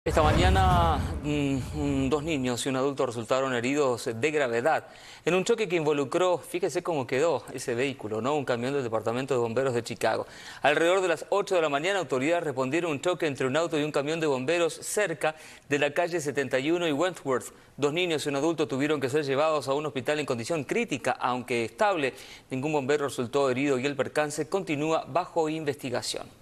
Esta mañana dos niños y un adulto resultaron heridos de gravedad en un choque que involucró, fíjese cómo quedó ese vehículo, ¿no? Un camión del Departamento de Bomberos de Chicago. Alrededor de las 8 de la mañana, autoridades respondieron a un choque entre un auto y un camión de bomberos cerca de la calle 71 y Wentworth. Dos niños y un adulto tuvieron que ser llevados a un hospital en condición crítica, aunque estable. Ningún bombero resultó herido y el percance continúa bajo investigación.